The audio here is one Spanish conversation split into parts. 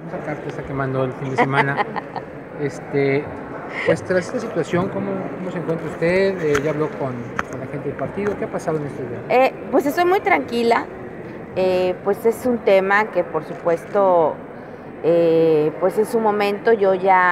esa carta esta que mandó el fin de semana. Pues tras esta situación, ¿cómo se encuentra usted? ¿Ya habló con la gente del partido? ¿Qué ha pasado en estos días? Pues estoy muy tranquila. Pues es un tema que por supuesto, pues en su momento yo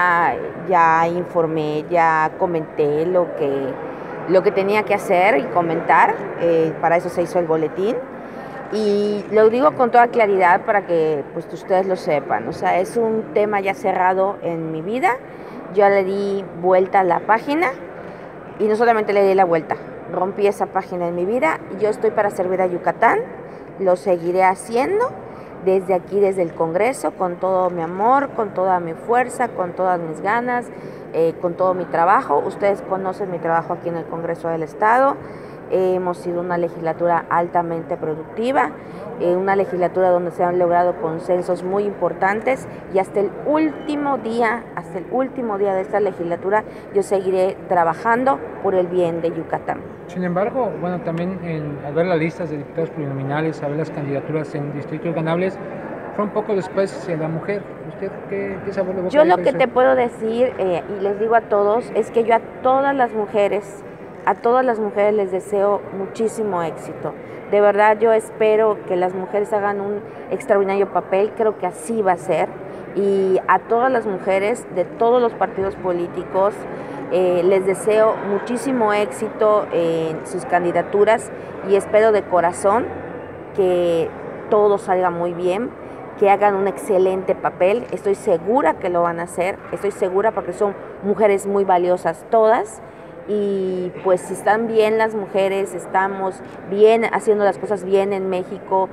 ya informé, ya comenté lo que tenía que hacer y comentar. Para eso se hizo el boletín. Y lo digo con toda claridad para que pues ustedes lo sepan. O sea, es un tema ya cerrado en mi vida. Yo le di vuelta a la página y no solamente le di la vuelta, rompí esa página en mi vida. Yo estoy para servir a Yucatán, lo seguiré haciendo desde aquí, desde el Congreso, con todo mi amor, con toda mi fuerza, con todas mis ganas, con todo mi trabajo. Ustedes conocen mi trabajo aquí en el Congreso del Estado. Hemos sido una legislatura altamente productiva, una legislatura donde se han logrado consensos muy importantes, y hasta el último día de esta legislatura yo seguiré trabajando por el bien de Yucatán. Sin embargo, bueno, también al ver las listas de diputados plurinominales, a ver las candidaturas en distritos ganables, fue un poco después la mujer. ¿Usted qué sabor de boca? Yo lo que te puedo decir, y les digo a todos, es que yo a todas las mujeres les deseo muchísimo éxito. De verdad, yo espero que las mujeres hagan un extraordinario papel, creo que así va a ser. Y a todas las mujeres de todos los partidos políticos les deseo muchísimo éxito en sus candidaturas, y espero de corazón que todo salga muy bien, que hagan un excelente papel. Estoy segura que lo van a hacer, estoy segura, porque son mujeres muy valiosas todas. Y pues si están bien las mujeres, estamos bien haciendo las cosas bien en México.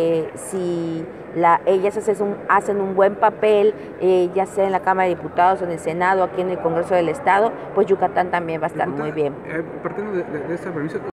Si ellas hacen un buen papel, ya sea en la Cámara de Diputados, en el Senado, aquí en el Congreso del Estado, pues Yucatán también va a estar muy bien. Partiendo de esta premisa,